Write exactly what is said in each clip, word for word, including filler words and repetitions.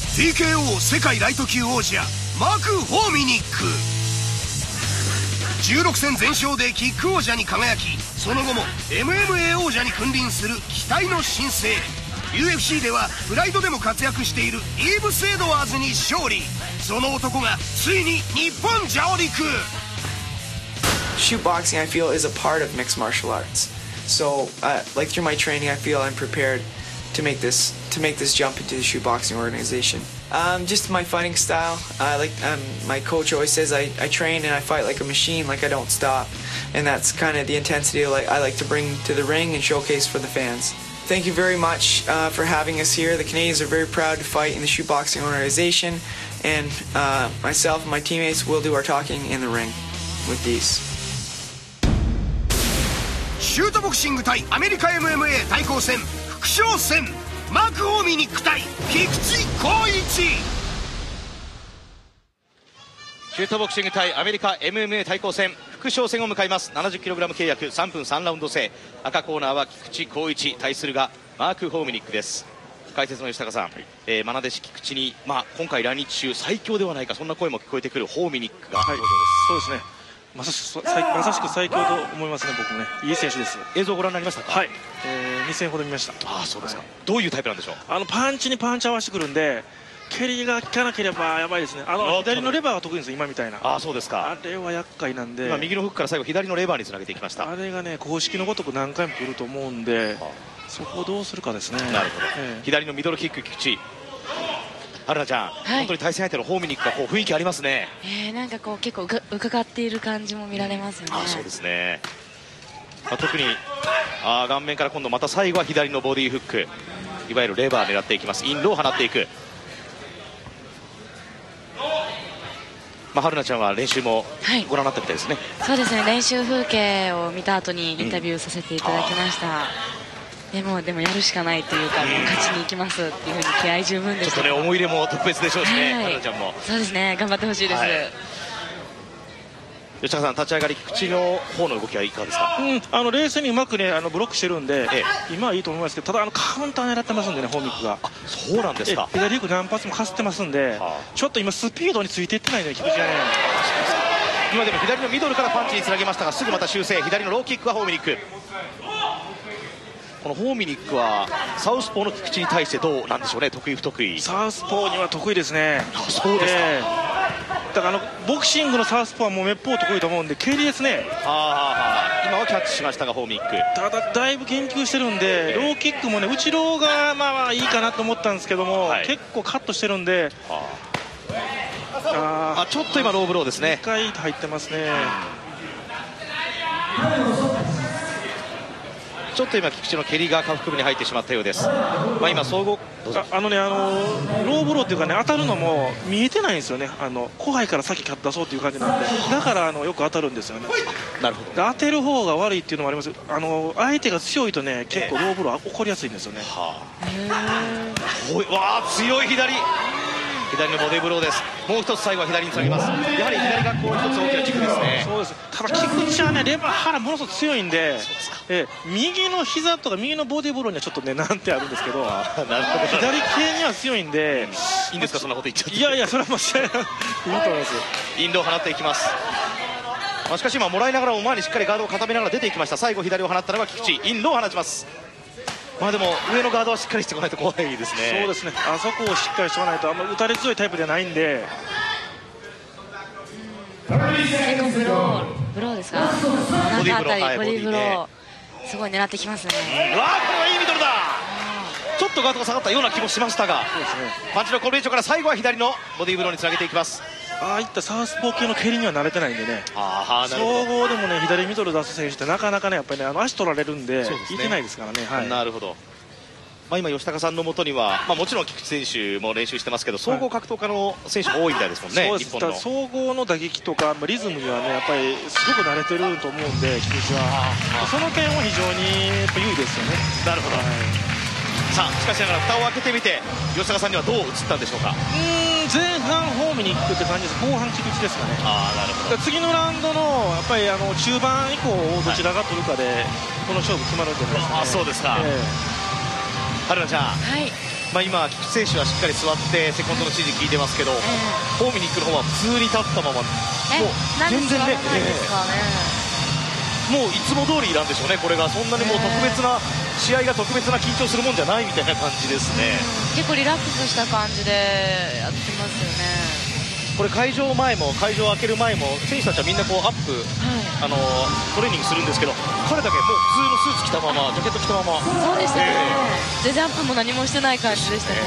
ティーケーオー 世界ライト級王者マーク・ホーミニック。じゅうろく戦全勝でキック王者に輝き、その後も エムエムエー 王者に君臨する期待の新星。 ユーエフシー ではプライドでも活躍しているイーブス・エドワーズに勝利。その男がついに日本上陸。 Shoot boxing, I feel, is a part of mixed martial arts. So, uh, like through my training, I feel I'm prepared to make this to make this jump into the shoot boxing organization. Um, just my fighting style. I like um, my coach always says I, I train and I fight like a machine, like I don't stop, and that's kind of the intensity like I like to bring to the ring and showcase for the fans. Thank you very much uh, for having us here. The Canadians are very proud to fight in the shoot boxing organization, and uh, myself and my teammates will do our talking in the ring with these. シュートボクシング対アメリカ エムエムエー 対抗戦副将戦、マーク・ホーミニック対菊池浩一。 シュートボクシング対アメリカ エムエムエー 対抗戦副将戦を迎えます。 ななじゅっキログラム 契約さんぷんさんラウンド制。赤コーナーは菊池浩一、対するがマーク・ホーミニックです。解説の吉高さん、はい、えー、愛弟子菊池に、まあ、今回来日中最強ではないか、そんな声も聞こえてくるホーミニックが登場です、 はい、そうですね。まさしくまさしく最強と思いますね。僕もね、いい選手です。 映像をご覧になりましたか？ はい、えー、に戦ほど見ました。 ああ、そうですか、 はい、 どういうタイプなんでしょう？ あのパンチにパンチ合わせてくるんで、蹴りが効かなければやばいですね。あの左のレバーが得意ですよ、今みたいな。 ああ、そうですか。 あれは厄介なんで、 今右のフックから最後左のレバーにつなげていきました。 あれがね、公式のごとく何回も来ると思うんで、そこをどうするかですね。 なるほど、 えー、 左のミドルキック菊池。春菜ちゃん、はい、本当に対戦相手のホーミニックがこう雰囲気ありますね。 えー、なんかこう結構う伺っている感じも見られますよね。 あ、そうですね、まあ、特にあ顔面から今度また最後は左のボディフック、いわゆるレバー狙っていきます。インローを放っていく。まあ、春菜ちゃんは練習もご覧になったみたいですね。 はい、そうですね、練習風景を見た後にインタビューさせていただきました、うんでもでもやるしかないというか、もう勝ちに行きますっていうふうに気合十分です。 ちょっとね、思い入れも特別でしょうしね、 はい、 春菜ちゃんも。 そうですね、頑張ってほしいです。はい、 吉高さん、立ち上がり菊池の方の動きはいかがですか？ うん、あの冷静にうまくね、あのブロックしてるんで、ええ、今はいいと思いますけど、ただあのカウンター狙ってますんでね、ホーミックが。 あ、そうなんですか。 左フック何発もかすってますんで、はあ、ちょっと今スピードについていってないね、菊池がね。 今でも左のミドルからパンチにつなげましたが、すぐまた修正。左のローキックはホーミニック。このホーミニックはサウスポーの菊池に対してどうなんでしょうね、得意不得意。 サウスポーには得意ですね。 あ、そうですか。えー、だからあのボクシングのサウスポーはもうめっぽう得意と思うんで、蹴りですね。 ああ、今はキャッチしましたがホーミニック。 ただだいぶ研究してるんで、ローキックもね、内ローがまあまあいいかなと思ったんですけども、はい、結構カットしてるんで、 ああ、ちょっと今ローブローですね。 いっかい入ってますね。 ちょっと今菊池の蹴りが下腹部に入ってしまったようです。まあ今総合あ, あのねあのローブローっていうかね、当たるのも見えてないんですよね。あの後背から先出そうっていう感じなんで、だからあのよく当たるんですよね。 なるほど。 当てる方が悪いっていうのもあります。あの相手が強いとね、結構ローブロー起こりやすいんですよね。はあ、おい、わあ、強い左左のボディブローです。もう一つ最後は左につなげます。やはり左がこう一つ大きな軸ですね。 そうです。ただ菊池はね、レバー腹ものすごく強いんで、え右の膝とか右のボディブローにはちょっとね、なんてあるんですけど、なるほど、左系には強いんで、 いいんですか、そんなこと言っちゃって。 いやいや、それはもう試合いいと思います。 インドを放っていきます。まあ、しかし今もらいながらも前にしっかりガードを固めながら出ていきました。最後左を放ったのは菊池、インドを放ちます。まあでも上のガードはしっかりしてこないと怖いですね。 そうですね、あそこをしっかりしておかないとあんま打たれ強いタイプではないんで。 最後ブローブローですか、ボディブロー、ボディブローすごい狙ってきますね。 うわー、これはいいミドルだ。ちょっとガードが下がったような気もしましたが、そうですね、パンチのコンビネーションから最後は左のボディブローにつなげていきます。 ああいったサウスポー系の蹴りには慣れてないんでね、 あ、 総合でもね、左ミドル出す選手ってなかなかね、やっぱりね、あの足取られるんで、いけないですからね。はい、 なるほど。まあ今吉高さんのもとには、まあ、もちろん菊池選手も練習してますけど、総合格闘家の選手も多いみたいですもんね。 そうです。た総合の打撃とかリズムにはね、やっぱりすごく慣れてると思うんで、菊池はその点は非常にやっぱ優位ですよね。 なるほど、はい、さあしかしながら蓋を開けてみて吉高さんにはどう映ったんでしょうか。 うーん、前半ホームに行くって感じです。後半菊池ですかね。 あ、なるほど。 次のラウンドのやっぱりあの中盤以降どちらが取るかで、はい、この勝負決まるんじゃないですか、ね。 あ、そうですか。えー春菜ちゃん、 はい、 まあ、今、菊池選手はしっかり座ってセコンドの指示聞いてますけど、ホーミニックの方は普通に立ったまま、もう全然ね、もういつも通りなんでしょうね、これがそんなにもう特別な、試合が特別な緊張するもんじゃないみたいな感じですね。 結構リラックスした感じでやってますよね。 これ会場前も会場を開ける前も選手たちはみんなこうアップ、はい、あのトレーニングするんですけど、彼だけもう普通のスーツ着たまま、ジャケット着たまま、 そうでしたね、えー、でジャンプも何もしてない感じでしたね。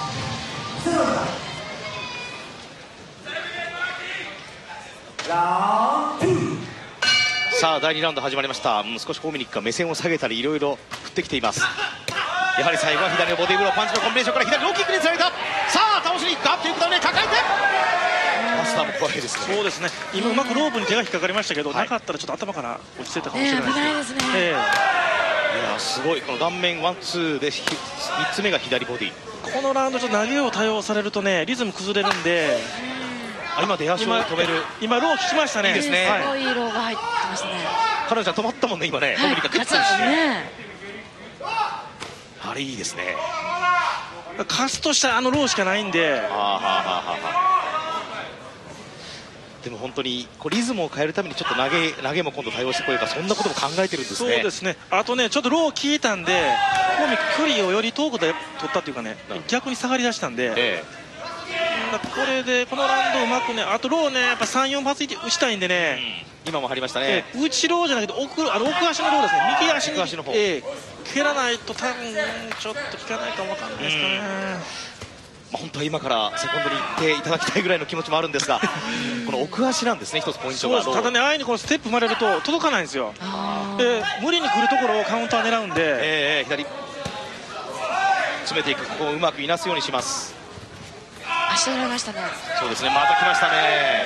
さあだいにラウンド始まりました。少しホーミニックが目線を下げたりいろいろ振ってきています。やはり最後は左のボディーブローパンチのコンビネーションから左ローキックにつなげた。さあ倒しにいくかということで抱えてマスターも怖いですね。 そうですね、今うまくロープに手が引っかかりましたけど、はい、なかったらちょっと頭から落ちてたかもしれないですね。 えー、危ないですね、 えー、 いやすごい、この顔面ワンツーでみっつめが左ボディ。 このラウンドちょっと投げを多用されるとねリズム崩れるんで、 あ今出足を止める、 今ロー効きましたね。 いいですね、 すごいローが入ってましたね。 彼女は止まったもんね今ね、 はい、 勝つね、 あれいいですね。 カスとしたあのローしかないんで、 はあはあはあはあ、でも本当にこうリズムを変えるためにちょっと投げ投げも今度対応してこようか、そんなことも考えてるんですね。 そうですね、あとねちょっとロー効いたんでホーミック距離をより遠くで取ったっていうかね、逆に下がりだしたんで、ええ、これでこのラウンドうまくね、あとローねやっぱさんよん発打ちたいんでね、 うん、今も張りましたね、 え内ローじゃなくて奥、あの奥足のローですね、右足に奥足の方、 ええ、蹴らないと多分ちょっと効かないかもわかんないですかね。 まあ、本当は今からセコンドに行っていただきたいぐらいの気持ちもあるんですがこの奥足なんですね、一つポイントが。 ただね、あえにこのステップ生まれると届かないんですよ。で無理に来るところをカウンター狙うんで、 えー、左詰めていく、ここをうまくいなすようにします。 足取られましたね。 そうですね、また来ましたね。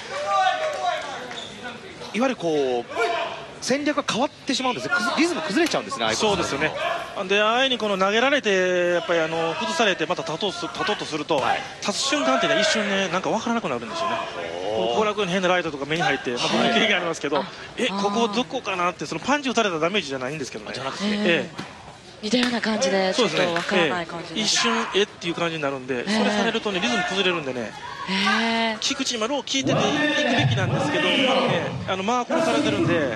いわゆるこう戦略が変わってしまうんですね、リズム崩れちゃうんですね。 そうですよね。であえにこの投げられてやっぱりあの崩されてまた立とう立とうとすると、はい、立つ瞬間ってね一瞬ねなんか分からなくなるんですよね。後楽に変なライトとか目に入って、まあ、僕に経験ありますけど、えここどこかなって、そのパンチ打たれたダメージじゃないんですけどね、じゃなくて、ええ、 似たような感じでちょっと分からない感じで、 ええ、一瞬えっていう感じになるんで、それされるとねリズム崩れるんでね、えー、菊池今ロー効いてていくべきなんですけど、ね、あのマークをされてるんで、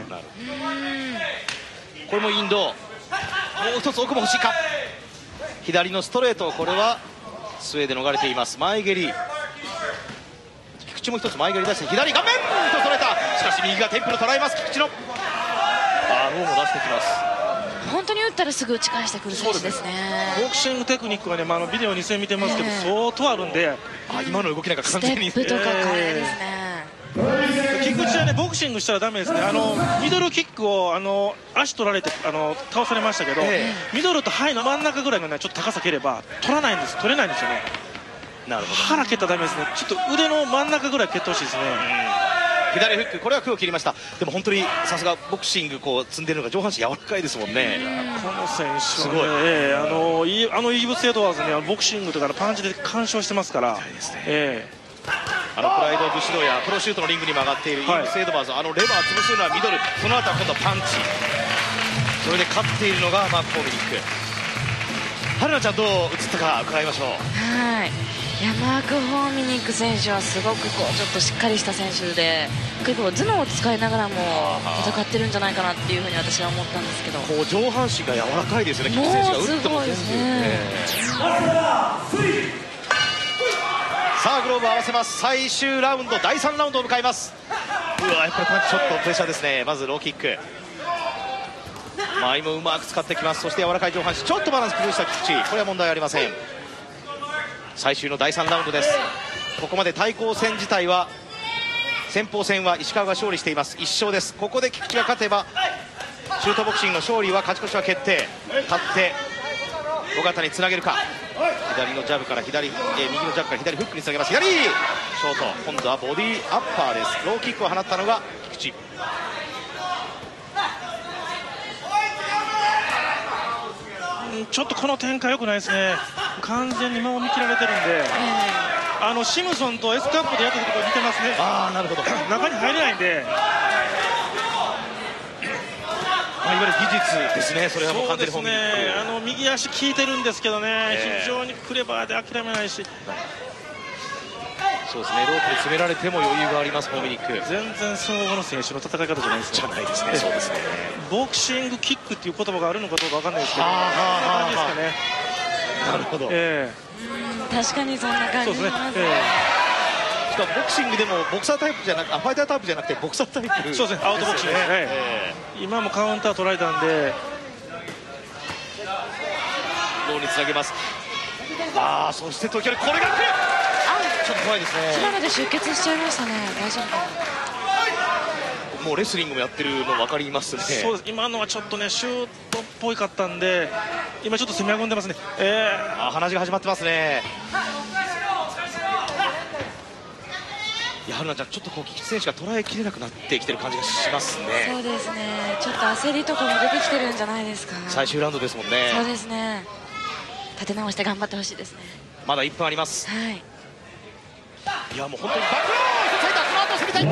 これもインド、もう一つ奥も欲しいか、左のストレート、これはスウェーデン逃れています。前蹴り、菊池も一つ前蹴り出して左顔面と取れた。しかし右がテンプル捉えます。菊池のあーローも出してきます。 本当に打ったらすぐ打ち返してくる選手ですね。 ボクシングテクニックはね、まあ、あのビデオに戦見てますけど、えー、相当あるんで、 あ今の動きなんか完全にステップとか華麗ですね。 菊池はねボクシングしたらダメですね。あのミドルキックをあの足取られてあの倒されましたけど、えー、ミドルとハイの真ん中ぐらいのねちょっと高さ蹴れば取らないんです、取れないんですよね。 なるほど、 腹蹴ったらダメですね。ちょっと腕の真ん中ぐらい蹴ってほしいですね。 左フック、これは空を切りました。でも本当にさすがボクシングこう積んでるのが上半身柔らかいですもんね。 この選手は、ね、すごい、えー、あのイあのイーブス・エドワーズねボクシングとかパンチで干渉してますから、えー、 あのプライド武士道やプロシュートのリングにも上がっているイーブス・エドワーズ、あのレバー潰すのはミドル、その後は今度はパンチ、それで勝っているのがマーク・ホーミニック。春菜ちゃんどう映ったか伺いましょう。 はい、いやマーク・ホーミニック選手はすごくこうちょっとしっかりした選手で、結構頭脳を使いながらも戦ってるんじゃないかなっていうふうに私は思ったんですけど、 こう上半身が柔らかいですよね。 もう選手が打ってもすごいですね。 さあグローブ合わせます。最終ラウンドだいさんラウンドを迎えます。うわやっぱりパンチちょっとプレッシャーですね。まずローキック、前もうまく使ってきます。そして柔らかい上半身、ちょっとバランス崩した菊池、これは問題ありません。最終のだいさんラウンドです。ここまで対抗戦自体は先鋒戦は石川が勝利しています。いっ勝です。ここで菊池が勝てばシュートボクシングの勝利は勝ち越しは決定。勝って尾形につなげるか。左のジャブから左、えー、右のジャブから左フックにつなげます。左ショート、今度はボディアッパーです。ローキックを放ったのが菊池。 ちょっとこの展開良くないですね。完全に間を見切られてるんで、あのシムソンと S カップでやったところ似てますね。 ああなるほど。 中に入れないんで、 前いわゆる技術ですね。それはもう完全にホーミニック。 そうですね、あの右足効いてるんですけどね、 えー、 非常にクレバーで諦めないし、 そうですね、ロープで詰められても余裕があります、ホーミニック。 全然総合の選手の戦い方じゃないですか。 じゃないですね。そうですね。 ボクシングキックっていう言葉があるのかどうかわかんないですけど、 あーあーあーそんな感じですかね。 なるほど。 えうん確かにそんな感じそうですね、 ますえしかもボクシングでもボクサータイプじゃなくて、ファイタータイプじゃなくてボクサータイプ、 えそうですね、アウトボクシングですね、 え今もカウンター取られたんで、 ローにつなげます。ああ、そして時折これが来る。ちょっと怖いですね。 今ので出血しちゃいましたね。大丈夫かな。 もうレスリングもやってるの分かりますね。 そうです、今のはちょっとねシュートっぽいかったんで、今ちょっと攻め込んでますね。えあ、鼻血が始まってますね。いや、春菜ちゃん、ちょっとこう菊池選手が捉えきれなくなってきてる感じがしますね。 そうですね、ちょっと焦りとかも出てきてるんじゃないですか。 最終ラウンドですもんね。 そうですね、立て直して頑張ってほしいですね。 まだいっぷんあります。 はい、 いや、もう本当にバックロー一つ入った。その後攻めたい。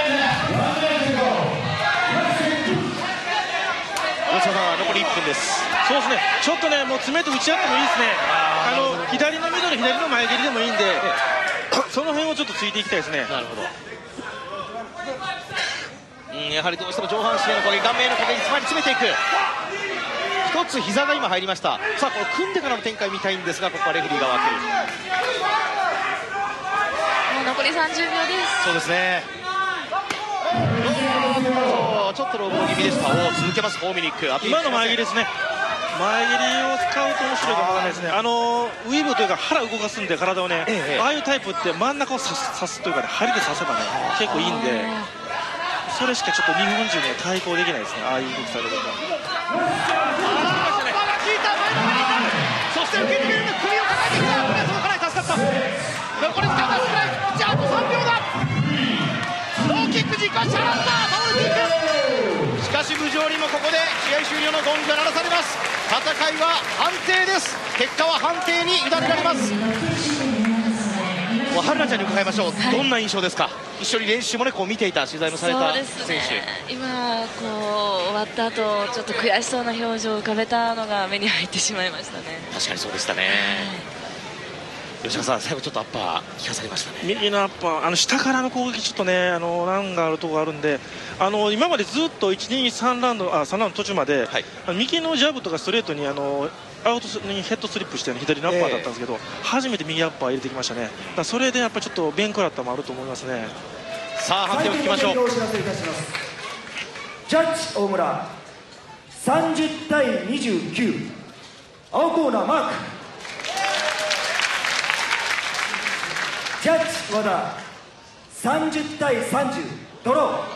吉田さん、残りいっぷんです。 そうですね、ちょっとねもう詰めて打ち合ってもいいですね。あの左のミドル、左の前蹴りでもいいんで、その辺をちょっとついていきたいですね。 なるほど。うん、やはりどうしても上半身への攻撃、顔面への攻撃、前に詰めていく。一つ膝が今入りました。さあ、この組んでからの展開見たいんですが、ここはレフェリーが分ける。 もう残りさんじゅうびょうです。 そうですね。ちょっとロー気味でした。を続けます、ホーミニック。 今の前蹴りですね、前蹴りを使うと面白いかもわからないですね。あのウィーブというか腹動かすんで、体をね、 ええ、 ああいうタイプって真ん中を刺す、刺すというかね、針で刺せばね結構いいんで、それしかちょっと日本人には対抗できないですね、ああいう動きされると。 そして受けてくれる首を抱えてきた。これ届かない、助かった。残り時間が少ない。じゃああとさんびょうだ。ローキック軸足払った。倒れていく。しかし無情にもここで試合終了のゴングが鳴らされます。戦いは判定です。結果は判定に委ねられます。もう春菜ちゃんに伺いましょう、はい、どんな印象ですか。一緒に練習もねこう見ていた、取材もされた選手。 そうですね、今こう終わった後ちょっと悔しそうな表情を浮かべたのが目に入ってしまいましたね。 確かにそうでしたね、はい、吉田さん、最後ちょっとアッパー聞かされましたね。 右のアッパー、あの下からの攻撃ちょっとね、あの難があるところがあるんで、あの今までずっといち、に、さんラウンド、あさんラウンド途中まで、はい、あの右のジャブとかストレートにあのアウトにヘッドスリップして、ね、左のアッパーだったんですけど、えー、初めて右アッパー入れてきましたね。だからそれでやっぱりちょっと弁食らったもあると思いますね。 さあ判定を聞きましょう。 お知らせいたします。ジャッジ大村さんじゅうたいにじゅうきゅう、青コーナーマーク。ジャッジ和田さんじゅうたいさんじゅうドロー。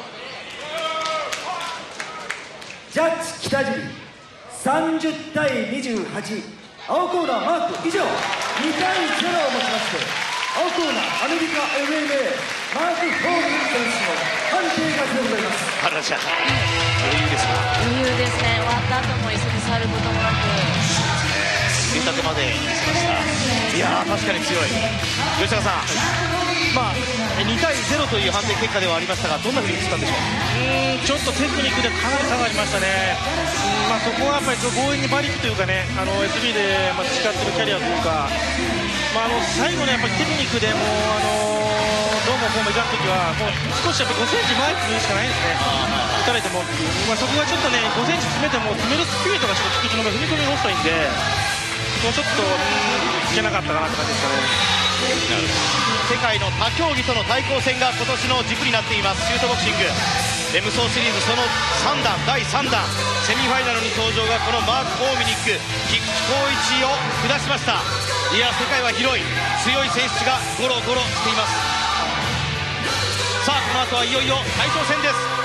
ジャッジ北尻さんじゅうたいにじゅうはち、青コーナーマーク。以上にたいゼロをもちまして青コーナーアメリカ エムエムエー マーク・フォーミン選手の判定がでございます。 原田ちゃん、余裕ですか。 余裕ですね。終わった後も椅子に座ることもなく出たてまで見せました。いやー確かに強い。吉田さん、まあにたいゼロという判定結果ではありましたが、どんなふうに映ったんでしょう。 うーんちょっとテクニックでかなり差がありましたね。うん、まあ、そこはやっぱり強引に馬力というかね、あの エスビー でまあ培ってるキャリアというか、まあ、あの最後のやっぱりテクニックでもうあのどうもこうもいかんときはもう少しやっぱごセンチ前にするしかないですね。打たれてもっていう、まあ、そこがちょっとねごセンチ詰めても詰めるスピードがちょっと菊池の踏み込みが遅いんで、もうちょっといけなかったかなって感じですかね。 世界の他競技との対抗戦が今年の軸になっています。シュートボクシングレムソーシリーズそのさんだんだいさんだんセミファイナルに登場がこのマーク・ホーミニック、菊池浩一を下しました。いや世界は広い、強い選手がゴロゴロしています。さあこの後はいよいよ大将戦です。